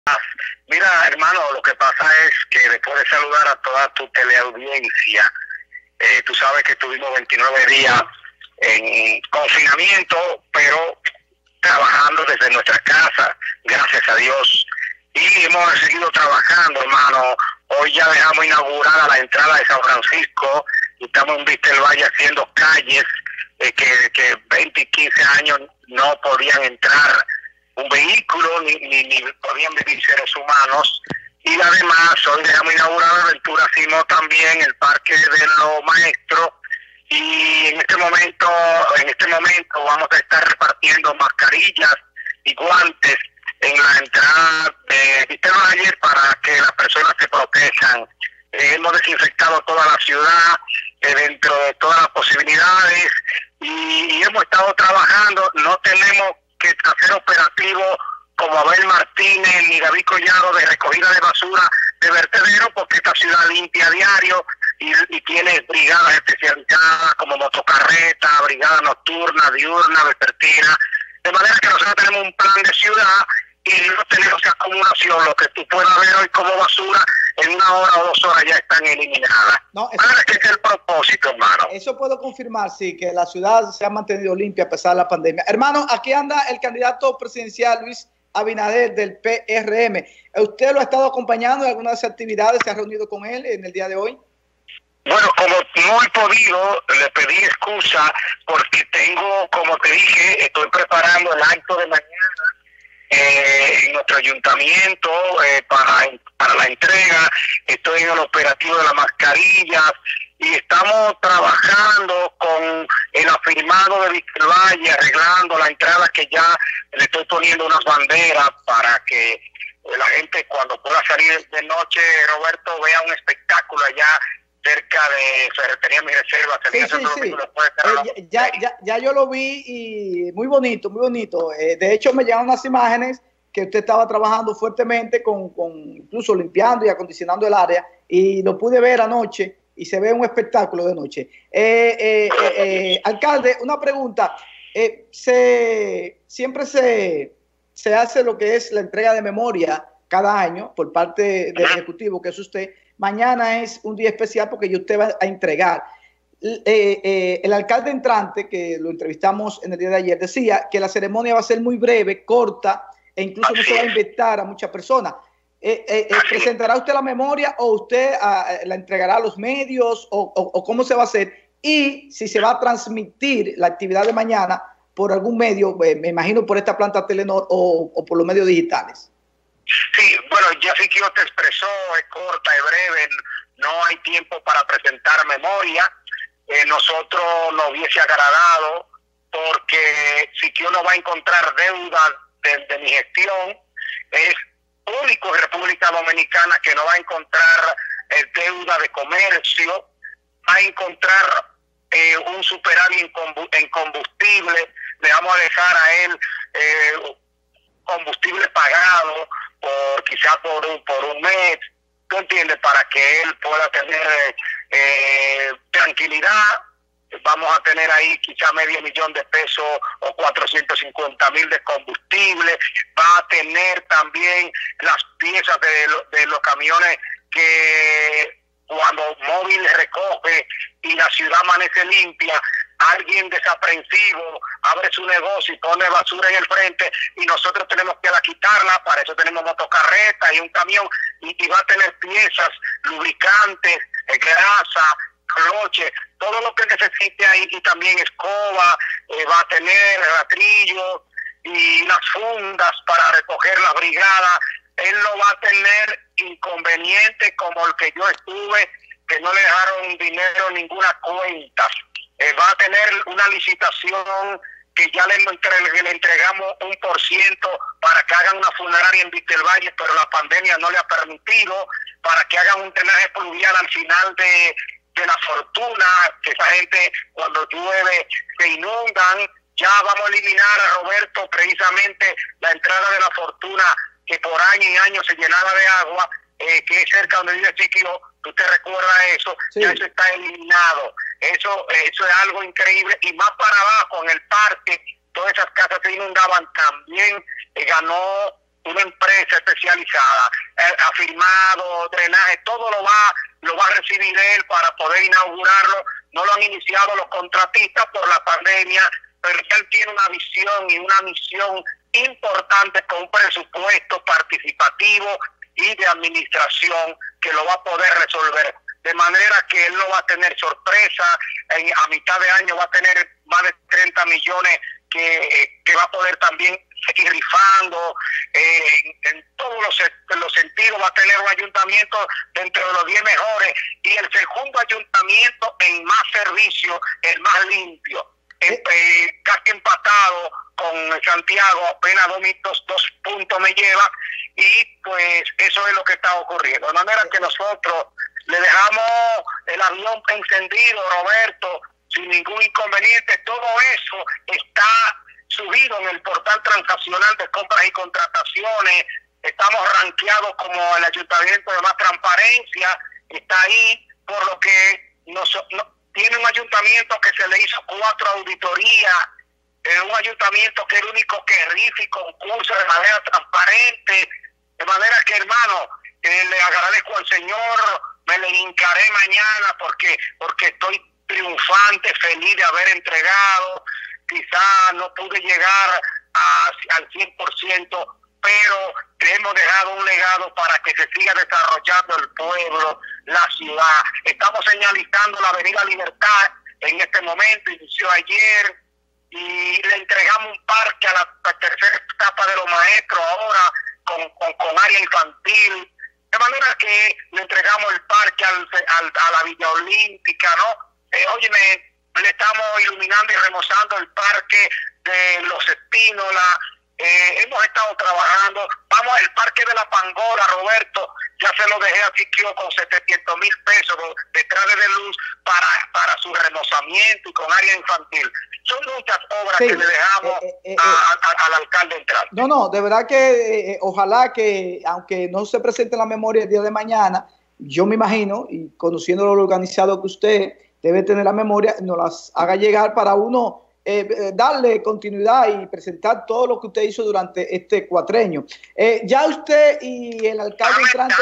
Mira, hermano, lo que pasa es que después de saludar a toda tu teleaudiencia, tú sabes que tuvimos 29 días en confinamiento, pero trabajando desde nuestra casa, gracias a Dios. Y hemos seguido trabajando, hermano. Hoy ya dejamos inaugurada la entrada de San Francisco y estamos en Vista del Valle haciendo calles que 20 y 15 años no podían entrar un vehículo ni podían vivir seres humanos. Y además hoy dejamos inaugurada Aventura Simón también, el Parque de los Maestros, y en este momento vamos a estar repartiendo mascarillas y guantes en la entrada de Vista Valle para que las personas se protejan. Hemos desinfectado toda la ciudad dentro de todas las posibilidades y hemos estado trabajando. No tenemos que hacer operativos como Abel Martínez ni David Collado de recogida de basura de vertedero, porque esta ciudad limpia a diario y tiene brigadas especializadas como motocarreta, brigada nocturna, diurna, vespertina, de manera que nosotros tenemos un plan de ciudad y no tenemos acumulación. Lo que tú puedas ver hoy como basura, en 1 hora o 2 horas ya están eliminadas. No, que es el propósito, hermano. Eso puedo confirmar, sí, que la ciudad se ha mantenido limpia a pesar de la pandemia. Hermano, aquí anda el candidato presidencial Luis Abinader del PRM. ¿Usted lo ha estado acompañando en algunas actividades? ¿Se ha reunido con él en el día de hoy? Bueno, como no he podido, le pedí excusa porque tengo, como te dije, estoy preparando el acto de mañana en nuestro ayuntamiento para la entrega. Estoy en el operativo de las mascarillas y estamos trabajando con el afirmado de Vista del Valle, arreglando la entrada, que ya le estoy poniendo unas banderas para que la gente cuando pueda salir de noche, Roberto, vea un espectáculo allá cerca de Ferretería Mi Reserva. Sí. Ya yo lo vi y muy bonito, muy bonito. De hecho, me llegaron unas imágenes que usted estaba trabajando fuertemente con incluso limpiando y acondicionando el área, y lo pude ver anoche y se ve un espectáculo de noche. Alcalde, una pregunta. Siempre se hace lo que es la entrega de memoria cada año por parte del Ejecutivo, que es usted. Mañana es un día especial porque usted va a entregar. El alcalde entrante, que lo entrevistamos en el día de ayer, decía que la ceremonia va a ser muy breve, corta, e incluso no se va a invitar a muchas personas. ¿Presentará usted la memoria o usted la entregará a los medios o cómo se va a hacer? Y si se va a transmitir la actividad de mañana por algún medio, me imagino por esta planta Telenor o por los medios digitales. Sí, bueno, ya Siquio te expresó, es corta, es breve, no hay tiempo para presentar memoria. Nosotros nos hubiese agradado, porque Siquio no va a encontrar deuda de mi gestión. Es único en República Dominicana que no va a encontrar deuda de comercio, va a encontrar un superávit en combustible. Le vamos a dejar a él combustible pagado quizás por un mes, ¿tú entiendes? Para que él pueda tener tranquilidad. Vamos a tener ahí quizás $500,000 o 450,000 de combustible. Va a tener también las piezas de los camiones que cuando móvil recoge y la ciudad amanece limpia, alguien desaprensivo abre su negocio y pone basura en el frente y nosotros tenemos que quitarla. Para eso tenemos motocarreta y un camión, y va a tener piezas, lubricantes, grasa, cloche, todo lo que necesite ahí, y también escoba, va a tener rastrillo y las fundas para recoger la brigada. Él no va a tener inconveniente como el que yo estuve, que no le dejaron dinero en ninguna cuenta. Va a tener una licitación que ya le entregamos 1% para que hagan una funeraria en Vista del Valle, pero la pandemia no le ha permitido, para que hagan un drenaje pluvial al final de la Fortuna, que esa gente cuando llueve se inundan. Ya vamos a eliminar, a Roberto, precisamente la entrada de la Fortuna, que por año y año se llenaba de agua, que es cerca donde vive Chiquio. ¿Tú te recuerdas eso? Sí. Ya eso está eliminado. Eso es algo increíble. Y más para abajo, en el parque, todas esas casas se inundaban. También ganó una empresa especializada, afirmado, drenaje, todo lo va a recibir él para poder inaugurarlo. No lo han iniciado los contratistas por la pandemia, pero él tiene una visión y una misión importante con un presupuesto participativo y de administración que lo va a poder resolver. De manera que él no va a tener sorpresa, a mitad de año va a tener más de 30 millones que va a poder también seguir rifando, en todos los sentidos va a tener un ayuntamiento dentro de los 10 mejores y el segundo ayuntamiento en más servicio, el más limpio, casi empatado con Santiago, apenas 2 puntos me lleva y pues eso es lo que está ocurriendo. De manera que nosotros le dejamos el avión encendido, Roberto, sin ningún inconveniente. Todo eso está subido en el portal transaccional de compras y contrataciones. Estamos rankeados como el ayuntamiento de más transparencia. Está ahí, por lo que tiene un ayuntamiento que se le hizo 4 auditorías, un ayuntamiento que es el único que rifa y concursa de manera transparente. De manera que, hermano, le agradezco al Señor, me le hincaré mañana porque estoy triunfante, feliz de haber entregado. Quizá no pude llegar al 100%, pero hemos dejado un legado para que se siga desarrollando el pueblo, la ciudad. Estamos señalizando la Avenida Libertad en este momento, inició ayer, y le entregamos un parque a la tercera etapa de los maestros ahora con área infantil. De manera que le entregamos el parque a la Villa Olímpica, ¿no? Óyeme, le estamos iluminando y remozando el parque de Los Espínola. Hemos estado trabajando. Vamos al parque de la Pangola, Roberto. Ya se lo dejé a Siquio con 700,000 pesos detrás de luz para su remozamiento y con área infantil. Son muchas obras que le dejamos al alcalde entrar. No, de verdad que ojalá que, aunque no se presente en la memoria el día de mañana, yo me imagino, y conociendo lo organizado que usted debe tener la memoria, nos las haga llegar para uno darle continuidad y presentar todo lo que usted hizo durante este cuatrenio. Ya usted y el alcalde entrante...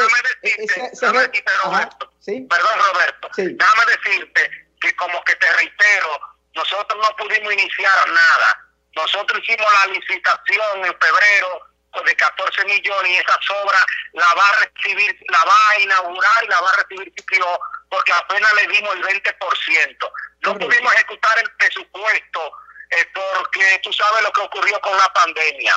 Perdón, Roberto. Sí. Déjame decirte que, como que te reitero, nosotros no pudimos iniciar nada. Nosotros hicimos la licitación en febrero de 14 millones y esa obra la va a inaugurar y la va a recibir Siquio, porque apenas le dimos el 20%. No pudimos ejecutar el presupuesto porque tú sabes lo que ocurrió con la pandemia.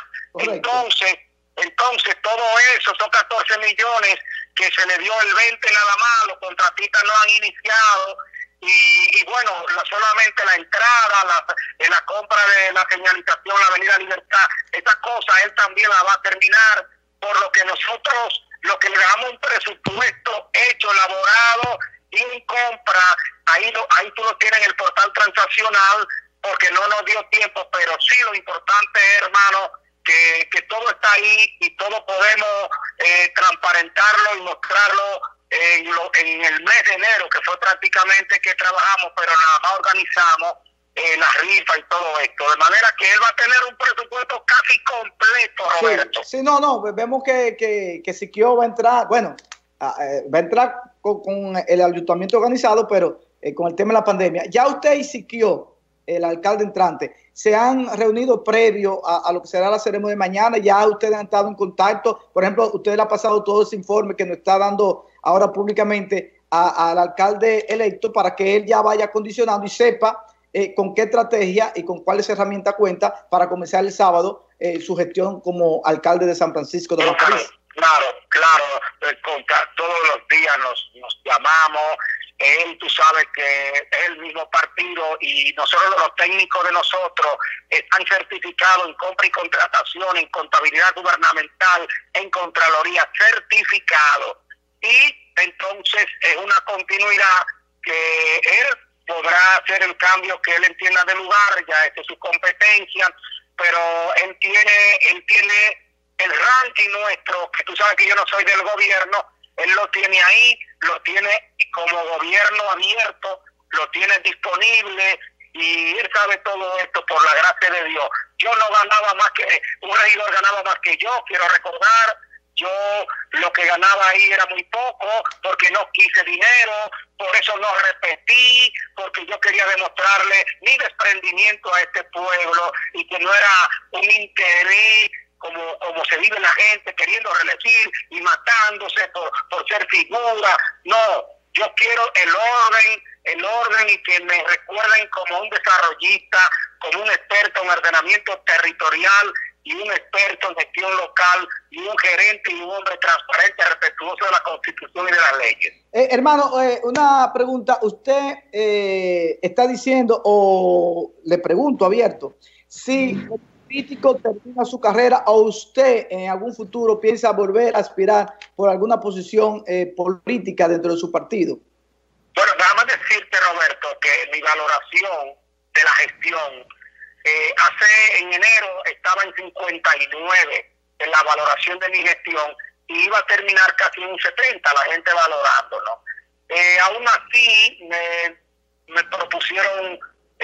Entonces todo eso, son 14 millones que se le dio el 20 nada más, los contratistas no han iniciado. Y bueno, solamente la entrada, la compra de la señalización, la Avenida Libertad, esa cosa él también la va a terminar, por lo que nosotros, lo que le damos un presupuesto hecho, elaborado y en compra, ahí tú lo tienes en el portal transaccional, porque no nos dio tiempo, pero sí lo importante es, hermano, que todo está ahí y todo podemos transparentarlo y mostrarlo en el mes de enero, que fue prácticamente que trabajamos, pero nada más organizamos la rifa y todo esto, de manera que él va a tener un presupuesto casi completo, Roberto. Sí, no, vemos que Siquio va a entrar, bueno, va a entrar con el ayuntamiento organizado, pero con el tema de la pandemia. Ya usted y Siquio, el alcalde entrante, se han reunido previo a lo que será la ceremonia de mañana. Ya ustedes han estado en contacto. Por ejemplo, usted le ha pasado todo ese informe que nos está dando ahora públicamente al alcalde electo, para que él ya vaya condicionando y sepa con qué estrategia y con cuáles herramientas cuenta para comenzar el sábado su gestión como alcalde de San Francisco de Macorís. Claro, todos los días nos llamamos. Él, tú sabes que es el mismo partido y nosotros, los técnicos de nosotros, están certificados en compra y contratación, en contabilidad gubernamental, en contraloría, certificados. Y entonces es una continuidad que él podrá hacer el cambio que él entienda de lugar, ya es su competencia, pero él tiene el ranking nuestro, que tú sabes que yo no soy del gobierno, él lo tiene ahí, lo tiene como gobierno abierto, lo tiene disponible y él sabe todo esto por la gracia de Dios. yo no ganaba más que, un regidor ganaba más que yo, quiero recordar, yo lo que ganaba ahí era muy poco, porque no quise dinero, por eso no repetí, porque yo quería demostrarle mi desprendimiento a este pueblo y que no era un interés como se vive la gente queriendo reelegir y matándose por ser figura. No, yo quiero el orden y que me recuerden como un desarrollista, como un experto en ordenamiento territorial y un experto en gestión local y un gerente y un hombre transparente, respetuoso de la Constitución y de las leyes. Hermano, una pregunta. Usted está diciendo, o le pregunto abierto, si el político termina su carrera o usted en algún futuro piensa volver a aspirar por alguna posición política dentro de su partido. Bueno, déjame decirte, Roberto, que mi valoración de la gestión, en enero estaba en 59 en la valoración de mi gestión y iba a terminar casi en un 70, la gente valorándolo. Aún así, me propusieron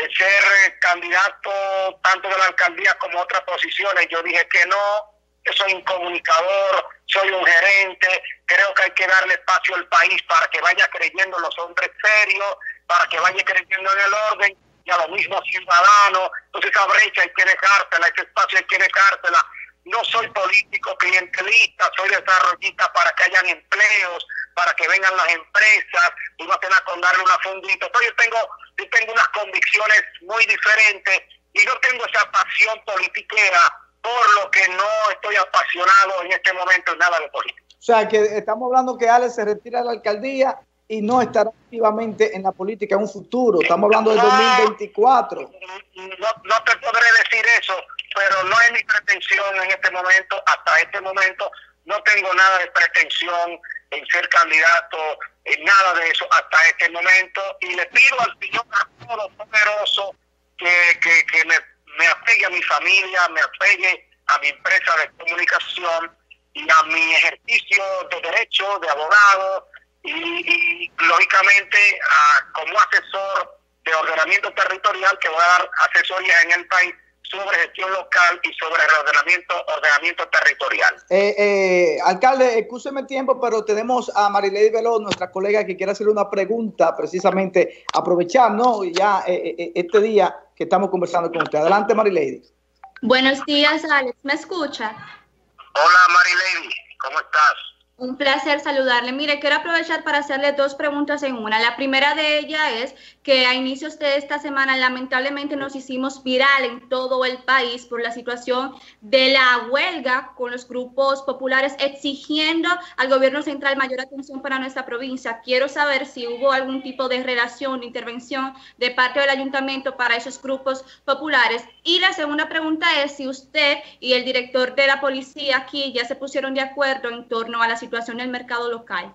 ser candidato tanto de la alcaldía como otras posiciones. Yo dije que no, que soy un comunicador, soy un gerente, creo que hay que darle espacio al país para que vaya creyendo en los hombres serios, para que vaya creyendo en el orden, y a los mismos ciudadanos. Entonces esa brecha hay que dejársela, ese espacio hay que dejársela. No soy político clientelista, soy desarrollista para que hayan empleos, para que vengan las empresas, y no tenga con darle una fundita. Entonces yo tengo unas convicciones muy diferentes y no tengo esa pasión politiquera, por lo que no estoy apasionado en este momento en nada de política. O sea, que estamos hablando que Alex se retira de la alcaldía y no estará activamente en la política en un futuro. Estamos hablando del 2024. No te podré decir eso, pero no es mi pretensión en este momento. Hasta este momento no tengo nada de pretensión en ser candidato, en nada de eso hasta este momento. Y le pido al Señor Todopoderoso que me apegue a mi familia, me apegue a mi empresa de comunicación y a mi ejercicio de derecho, de abogado, y lógicamente como asesor de ordenamiento territorial, que voy a dar asesorías en el país sobre gestión local y sobre el ordenamiento territorial. Alcalde, excúseme el tiempo, pero tenemos a Marilady Veloz, nuestra colega, que quiere hacerle una pregunta, precisamente aprovechar, ¿no? Ya este día que estamos conversando con usted. Adelante, Marilady. Buenos días, Alex. ¿Me escucha? Hola, Marilady. ¿Cómo estás? Un placer saludarle. Mire, quiero aprovechar para hacerle dos preguntas en una. La primera de ellas es que a inicios de esta semana lamentablemente nos hicimos viral en todo el país por la situación de la huelga con los grupos populares exigiendo al gobierno central mayor atención para nuestra provincia. Quiero saber si hubo algún tipo de relación, de intervención de parte del ayuntamiento para esos grupos populares. Y la segunda pregunta es si usted y el director de la policía aquí ya se pusieron de acuerdo en torno a la situación del mercado local.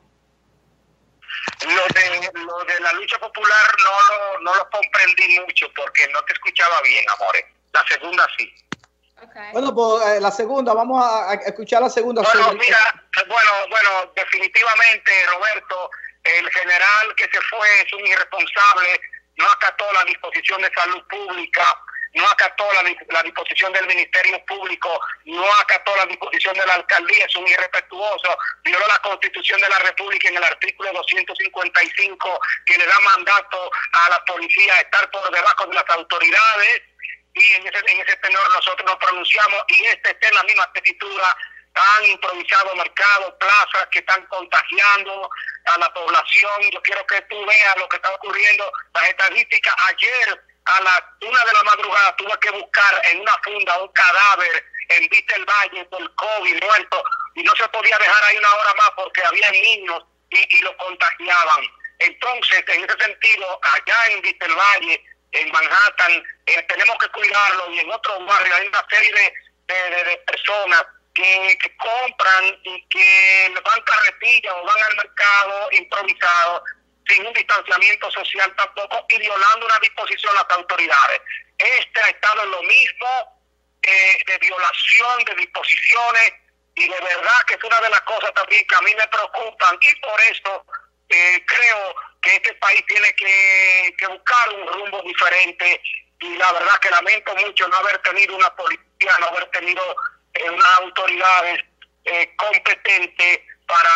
Lo de la lucha popular no lo comprendí mucho porque no te escuchaba bien, amores. La segunda sí. Okay. Bueno, pues la segunda, vamos a escuchar la segunda. Bueno, mira, bueno, definitivamente, Roberto, el general que se fue es un irresponsable, no acató la disposición de salud pública, no acató la disposición del Ministerio Público, no acató la disposición de la alcaldía, es un irrespetuoso, violó la Constitución de la República en el artículo 255 que le da mandato a la policía a estar por debajo de las autoridades, y en ese tenor nosotros nos pronunciamos, y está en la misma tesitura. Han improvisado mercados, plazas que están contagiando a la población. Yo quiero que tú veas lo que está ocurriendo, las estadísticas. Ayer a las 1 de la madrugada tuve que buscar en una funda un cadáver en Vista del Valle por COVID muerto, y no se podía dejar ahí una hora más porque había niños y lo contagiaban. Entonces, en ese sentido, allá en Vista del Valle, en Manhattan, tenemos que cuidarlo, y en otros barrios hay una serie de personas que compran y que van carretillas o van al mercado improvisado, sin un distanciamiento social tampoco, y violando una disposición de las autoridades. Ha estado en lo mismo, de violación de disposiciones, y de verdad que es una de las cosas también que a mí me preocupan, y por eso creo que este país tiene que buscar un rumbo diferente, y la verdad que lamento mucho no haber tenido una policía, no haber tenido unas autoridades competentes para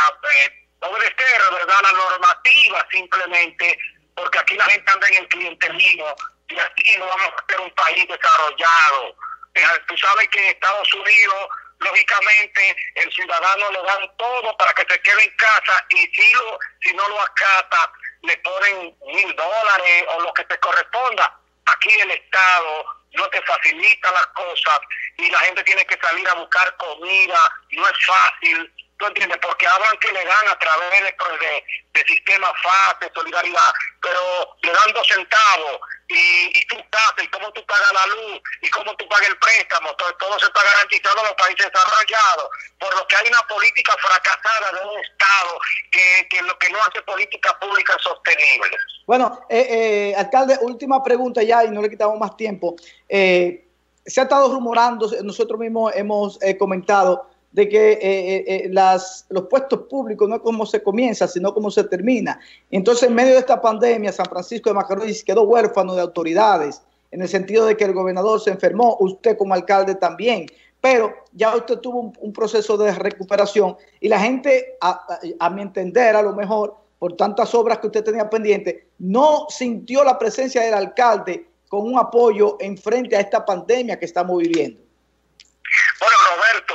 obedecer, ¿verdad?, la normativa simplemente, porque aquí la gente anda en el clientelismo y aquí no vamos a ser un país desarrollado. Tú sabes que en Estados Unidos, lógicamente, el ciudadano le dan todo para que se quede en casa y si no lo acata, le ponen $1,000 o lo que te corresponda. Aquí el Estado no te facilita las cosas y la gente tiene que salir a buscar comida, no es fácil. ¿Tú entiendes? Porque hablan que le dan a través de sistemas FASE, solidaridad, pero le dan 2 centavos y tú casa, y cómo tú pagas la luz, y cómo tú pagas el préstamo, todo se está garantizado en los países desarrollados, por lo que hay una política fracasada de un Estado que no hace políticas públicas sostenibles. Bueno, alcalde, última pregunta ya y no le quitamos más tiempo. Se ha estado rumorando, nosotros mismos hemos comentado, de que los puestos públicos no es como se comienza, sino como se termina. Entonces, en medio de esta pandemia, San Francisco de Macorís quedó huérfano de autoridades, en el sentido de que el gobernador se enfermó, usted como alcalde también, pero ya usted tuvo un proceso de recuperación y la gente, a mi entender, a lo mejor, por tantas obras que usted tenía pendiente, no sintió la presencia del alcalde con un apoyo en frente a esta pandemia que estamos viviendo. Bueno, Roberto,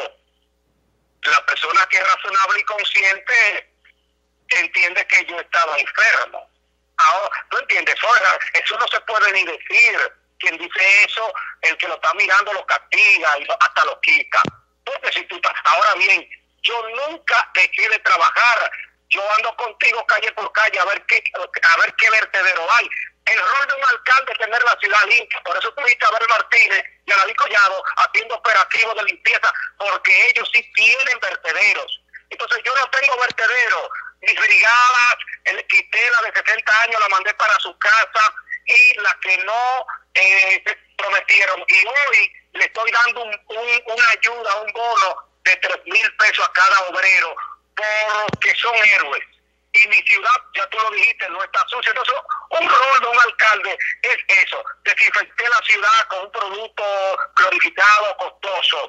la persona que es razonable y consciente entiende que yo estaba enfermo. Ahora, ¿tú entiendes? Eso no se puede ni decir. Quien dice eso, el que lo está mirando lo castiga y hasta lo quita. Porque si tú estás... Ahora bien, yo nunca dejé de trabajar. Yo ando contigo calle por calle a ver qué vertedero hay. El rol de un alcalde es tener la ciudad limpia. Por eso tuviste a Abel Martínez y a David Collado haciendo operativos de limpieza, porque ellos sí tienen vertederos. Entonces yo no tengo vertederos. Mis brigadas, quité la de 60 años, la mandé para su casa, y la que no se prometieron. Y hoy le estoy dando una ayuda, un bono de 3,000 pesos a cada obrero, porque son héroes. Y mi ciudad, ya tú lo dijiste, no está sucia. Entonces, un rol de un alcalde es eso, desinfecté la ciudad con un producto glorificado, costoso.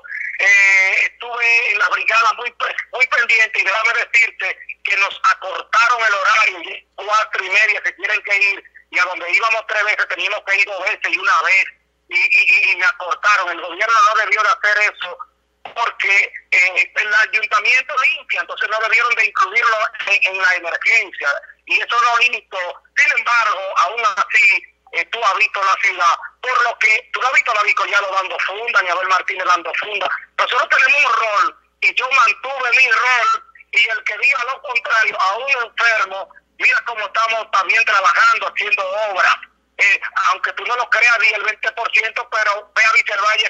Estuve en la brigada muy pendiente, y déjame decirte que nos acortaron el horario, y 4:30 se tienen que ir, y a donde íbamos 3 veces teníamos que ir 2 veces y 1 vez, y me acortaron. El gobierno no debió de hacer eso, porque el ayuntamiento limpia, entonces no debieron de incluirlo en la emergencia, y eso lo limitó. Sin embargo, aún así, tú has visto la ciudad, por lo que tú no has visto a David Collado dando funda, ni a Abel Martínez dando funda. Nosotros tenemos un rol, y yo mantuve mi rol, y el que diga lo contrario, aún enfermo, mira cómo estamos también trabajando, haciendo obras. Aunque tú no lo creas, di el 20%, pero ve a Vicervalle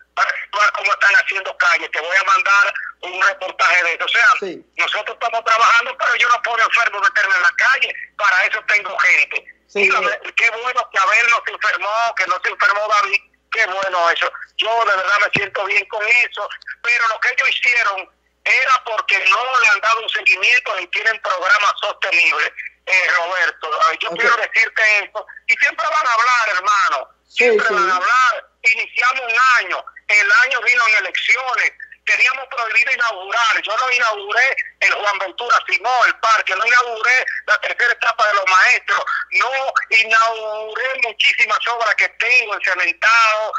cómo están haciendo calles. Te voy a mandar un reportaje de eso. O sea, sí, nosotros estamos trabajando, pero yo no puedo enfermo meterme en la calle. Para eso tengo gente. Sí, y qué bueno que Abel no se enfermó, que no se enfermó David. Qué bueno eso. Yo de verdad me siento bien con eso. Pero lo que ellos hicieron era porque no le han dado un seguimiento ni tienen programas sostenibles. Roberto, yo quiero decirte esto. Y siempre van a hablar, hermano. Siempre van a hablar. Iniciamos un año. El año vino en elecciones. Teníamos prohibido inaugurar. Yo no inauguré el Juan Ventura Simón, el parque. No inauguré la 3ª etapa de los maestros. No inauguré muchísimas obras que tengo en cementado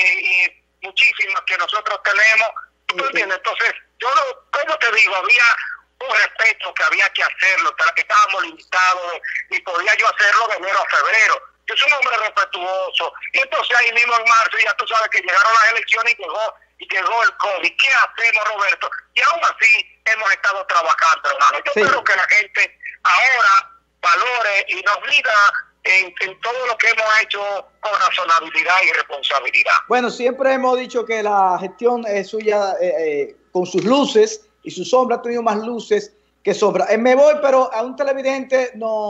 y muchísimas que nosotros tenemos. ¿Tú entiendes? Entonces, yo no, ¿cómo te digo? Había un respeto que había que hacerlo, para que estábamos limitados y podía yo hacerlo de enero a febrero. Yo soy un hombre respetuoso. Y entonces ahí mismo en marzo ya tú sabes que llegaron las elecciones y llegó el COVID. ¿Qué hacemos, Roberto? Y aún así hemos estado trabajando, hermano. Yo espero que la gente ahora valore y nos mida en todo lo que hemos hecho con razonabilidad y responsabilidad. Bueno, siempre hemos dicho que la gestión suya, con sus luces y sus sombras, ha tenido más luces que sombras. Me voy, pero a un televidente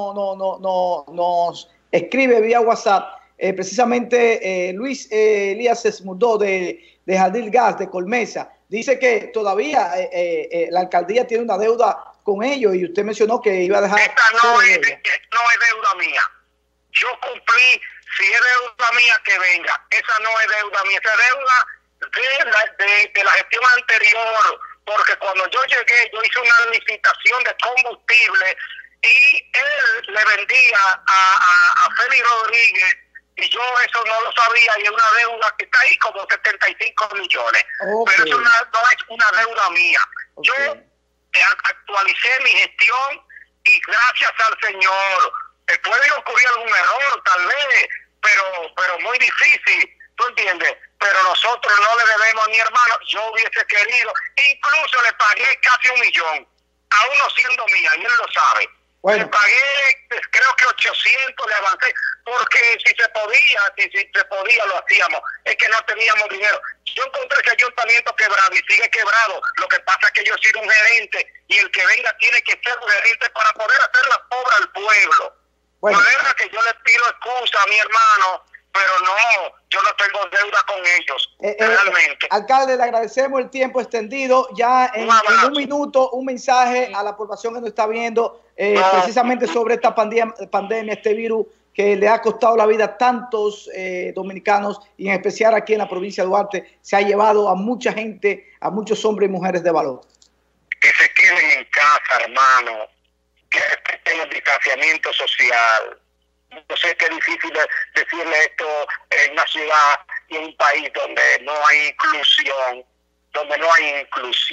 nos escribe vía WhatsApp, precisamente Luis Elías Esmudó de Jardín Gas de Colmesa. Dice que todavía la alcaldía tiene una deuda con ellos, y usted mencionó que iba a dejar... Esta no es deuda mía. Yo cumplí Si es deuda mía, que venga. Esa no es deuda mía, esa es deuda de la gestión anterior, porque cuando yo llegué, yo hice una licitación de combustible y él le vendía a Félix Rodríguez, y yo eso no lo sabía, y es una deuda que está ahí como 75 millones. Okay. Pero eso no es una deuda mía. Okay. Yo actualicé mi gestión y gracias al Señor, puede ocurrir algún error tal vez, pero muy difícil, ¿tú entiendes? Pero nosotros no le debemos a mi hermano. Yo hubiese querido, incluso le pagué casi 1 millón, aún no siendo mía, y él lo sabe. Bueno. Le pagué, creo que 800 le avancé, porque si se podía lo hacíamos, es que no teníamos dinero. Yo encontré ese ayuntamiento quebrado y sigue quebrado. Lo que pasa es que yo he sido un gerente, y el que venga tiene que ser un gerente para poder hacer la obra al pueblo. Bueno. De manera que yo le pido excusa a mi hermano, pero no, yo no tengo deuda con ellos, realmente. Alcalde, le agradecemos el tiempo extendido. Ya en 1 minuto, un mensaje a la población que nos está viendo, precisamente sobre esta pandemia, este virus que le ha costado la vida a tantos dominicanos, y en especial aquí en la provincia de Duarte, se ha llevado a mucha gente, a muchos hombres y mujeres de valor. Que se queden en casa, hermano, que respeten el distanciamiento social. Yo sé que es difícil decirle esto en una ciudad y en un país donde no hay inclusión, donde no hay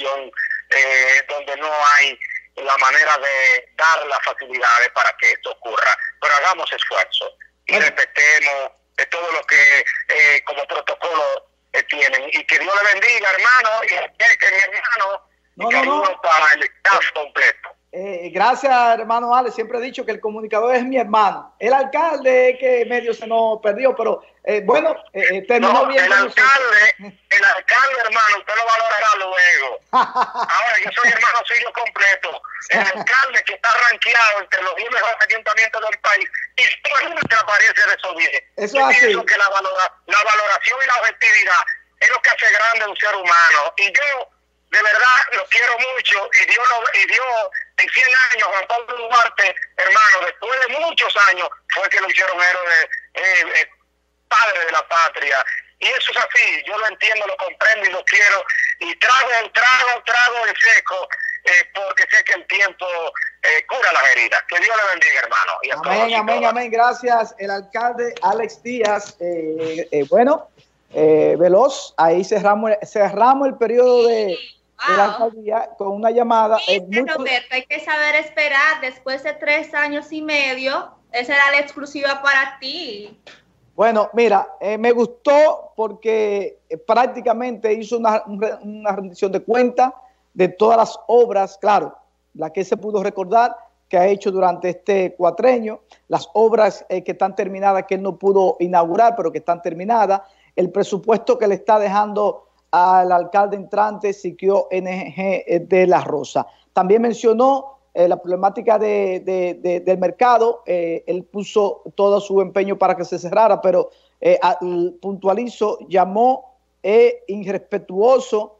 la manera de dar las facilidades para que esto ocurra. Pero hagamos esfuerzo y respetemos todo lo que como protocolo tienen. Y que Dios le bendiga, hermano, y que mi hermano para el caso completo. Gracias, hermano Alex. Siempre he dicho que el comunicador es mi hermano. El alcalde que medio se nos perdió, pero terminó bien. El alcalde, hermano, usted lo valorará luego. Ahora, yo soy hermano suyo completo. El alcalde que está rankeado entre los 10 mejores ayuntamientos del país, y siempre aparece de esos 10. Eso es así. Pienso que la valoración y la objetividad es lo que hace grande a un ser humano. Y yo, de verdad, lo quiero mucho, y Dios en 100 años, Juan Pablo Duarte, hermano, después de muchos años, fue que lo hicieron héroe, padre de la patria. Y eso es así, yo lo entiendo, lo comprendo y lo quiero, y trago el seco, porque sé que el tiempo cura las heridas. Que Dios le bendiga, hermano. Y amén. Gracias, el alcalde Alex Díaz. Veloz, ahí cerramos el periodo de la alcaldía con una llamada. Sí, Roberto, hay que saber esperar. Después de 3 años y medio, esa era la exclusiva para ti. Bueno, mira, me gustó porque prácticamente hizo una rendición de cuentas de todas las obras, claro, la que se pudo recordar que ha hecho durante este cuatrenio, las obras que están terminadas, que él no pudo inaugurar, pero que están terminadas, el presupuesto que le está dejando al alcalde entrante, Siquio NG de la Rosa. También mencionó la problemática del mercado. Él puso todo su empeño para que se cerrara, pero puntualizó, llamó irrespetuoso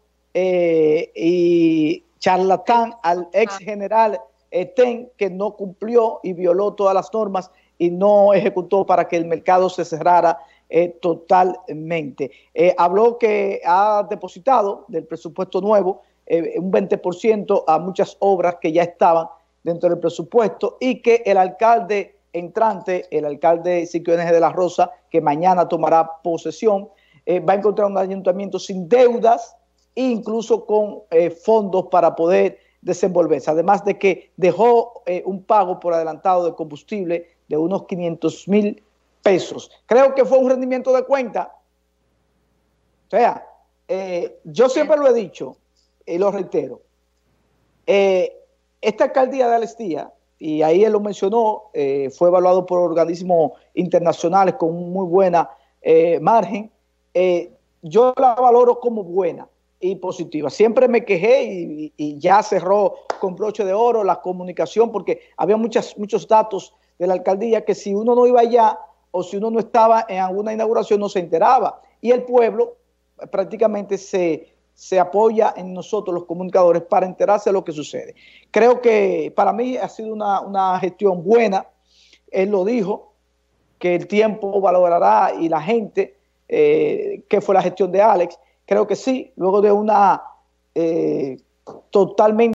y charlatán al ex general Ten, que no cumplió y violó todas las normas y no ejecutó para que el mercado se cerrara totalmente. Habló que ha depositado del presupuesto nuevo un 20% a muchas obras que ya estaban dentro del presupuesto, y que el alcalde entrante, el alcalde Siquio NG de la Rosa, que mañana tomará posesión, va a encontrar un ayuntamiento sin deudas e incluso con fondos para poder desenvolverse. Además de que dejó un pago por adelantado de combustible de unos 500,000 pesos. Creo que fue un rendimiento de cuenta. O sea, yo siempre lo he dicho y lo reitero. Esta alcaldía de Alex Díaz, y ahí él lo mencionó, fue evaluado por organismos internacionales con muy buena margen. Yo la valoro como buena y positiva. Siempre me quejé y ya cerró con broche de oro la comunicación, porque había muchos datos de la alcaldía que si uno no iba allá o si uno no estaba en alguna inauguración no se enteraba. Y el pueblo prácticamente se apoya en nosotros los comunicadores para enterarse de lo que sucede. Creo que para mí ha sido una gestión buena. Él lo dijo, que el tiempo valorará y la gente qué fue la gestión de Alex. Creo que sí, luego de una totalmente